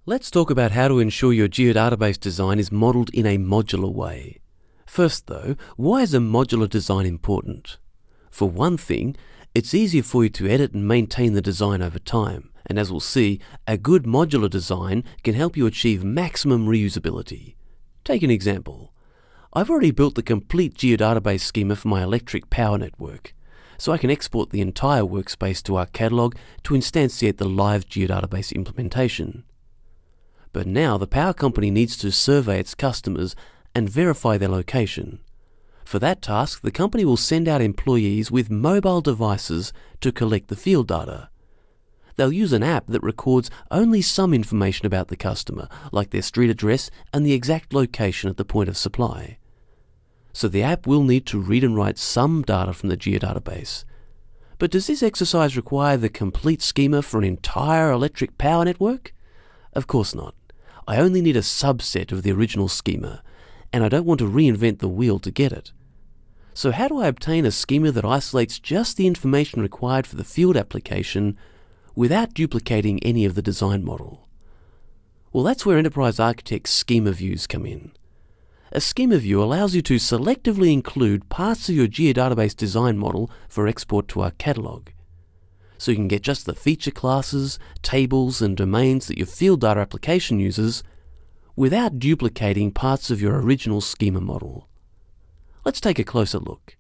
Let's talk about how to ensure your geodatabase design is modeled in a modular way. First though, why is a modular design important? For one thing, it's easier for you to edit and maintain the design over time, and as we'll see, a good modular design can help you achieve maximum reusability. Take an example. I've already built the complete geodatabase schema for my electric power network, so I can export the entire workspace to our catalog to instantiate the live geodatabase implementation. But now the power company needs to survey its customers and verify their location. For that task, the company will send out employees with mobile devices to collect the field data. They'll use an app that records only some information about the customer, like their street address and the exact location at the point of supply. So the app will need to read and write some data from the geodatabase. But does this exercise require the complete schema for an entire electric power network? Of course not. I only need a subset of the original schema, and I don't want to reinvent the wheel to get it. So how do I obtain a schema that isolates just the information required for the field application without duplicating any of the design model? Well, that's where Enterprise Architect's schema views come in. A schema view allows you to selectively include parts of your geodatabase design model for export to our catalog. So you can get just the feature classes, tables, and domains that your field data application uses without duplicating parts of your original schema model. Let's take a closer look.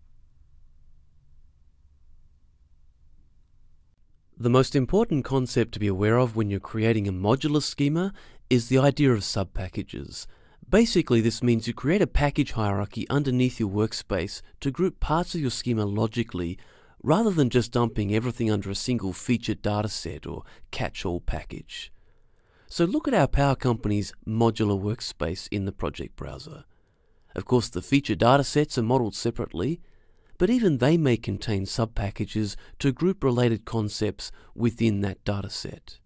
The most important concept to be aware of when you're creating a modular schema is the idea of subpackages. Basically, this means you create a package hierarchy underneath your workspace to group parts of your schema logically, rather than just dumping everything under a single featured dataset or catch-all package. So look at our power company's modular workspace in the project browser. Of course, the feature datasets are modeled separately, but even they may contain subpackages to group related concepts within that dataset.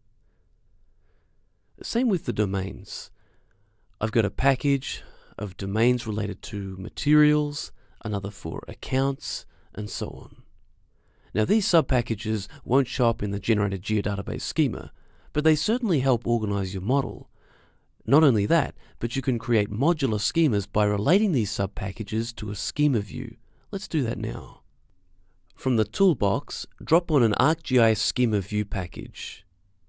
Same with the domains. I've got a package of domains related to materials, another for accounts, and so on. Now these subpackages won't show up in the generated geodatabase schema, but they certainly help organize your model. Not only that, but you can create modular schemas by relating these subpackages to a schema view. Let's do that now. From the toolbox, drop on an ArcGIS Schema view package.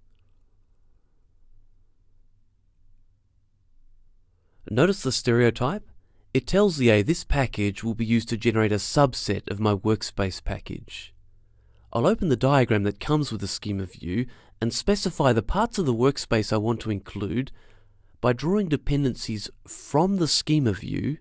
Notice the stereotype? It tells the A this package will be used to generate a subset of my workspace package. I'll open the diagram that comes with the schema view and specify the parts of the workspace I want to include by drawing dependencies from the schema view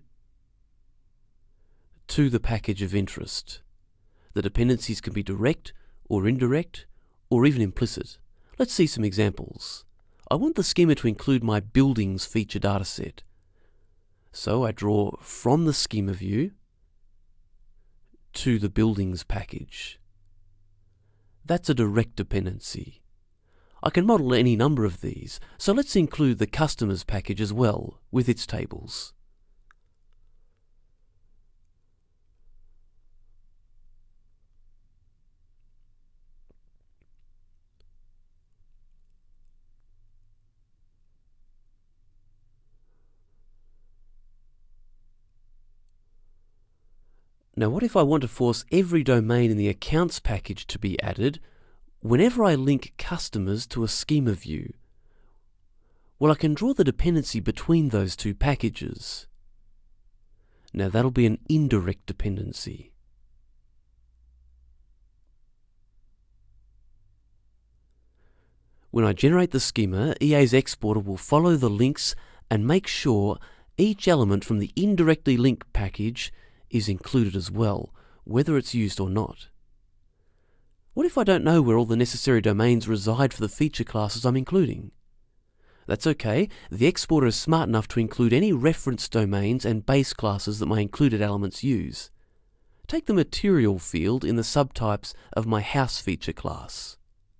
to the package of interest. The dependencies can be direct or indirect or even implicit. Let's see some examples. I want the schema to include my buildings feature dataset. So I draw from the schema view to the buildings package. That's a direct dependency. I can model any number of these, so let's include the customers package as well with its tables. Now what if I want to force every domain in the accounts package to be added whenever I link customers to a schema view? Well, I can draw the dependency between those two packages. Now that'll be an indirect dependency. When I generate the schema, EA's exporter will follow the links and make sure each element from the indirectly linked package is included as well, whether it's used or not. What if I don't know where all the necessary domains reside for the feature classes I'm including? That's okay, the exporter is smart enough to include any reference domains and base classes that my included elements use. Take the material field in the subtypes of my house feature class.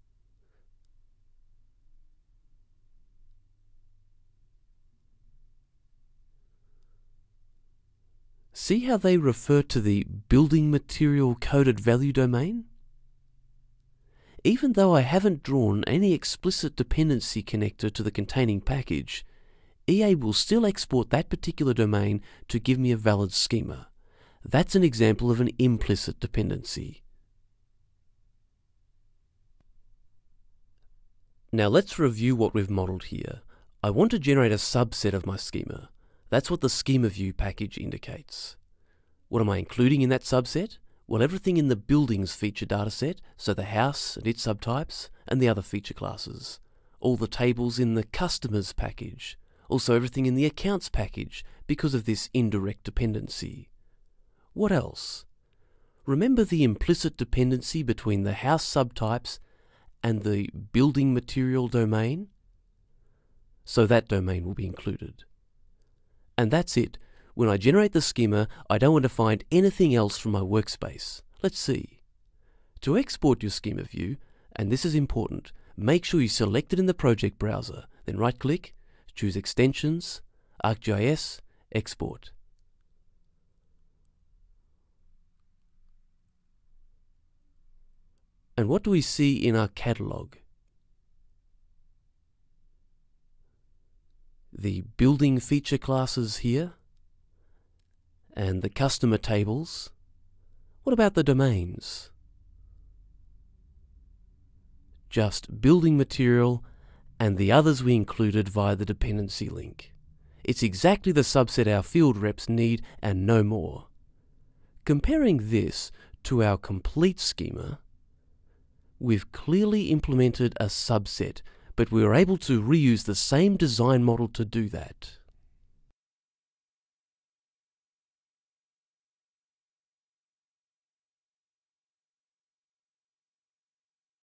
See how they refer to the building material coded value domain? even though I haven't drawn any explicit dependency connector to the containing package, EA will still export that particular domain to give me a valid schema. That's an example of an implicit dependency. Now let's review what we've modeled here. I want to generate a subset of my schema. That's what the schema view package indicates. What am I including in that subset? Well, everything in the buildings feature dataset, so the house and its subtypes, and the other feature classes. All the tables in the customers package. Also everything in the accounts package, because of this indirect dependency. What else? Remember the implicit dependency between the house subtypes and the building material domain? So that domain will be included. And that's it. When I generate the schema, I don't want to find anything else from my workspace. Let's see. To export your schema view, and this is important, make sure you select it in the project browser, then right-click, choose Extensions, ArcGIS, Export. And what do we see in our catalog? The building feature classes here, and the customer tables. What about the domains? Just building material and the others we included via the dependency link. It's exactly the subset our field reps need and no more. Comparing this to our complete schema, we've clearly implemented a subset, but we were able to reuse the same design model to do that.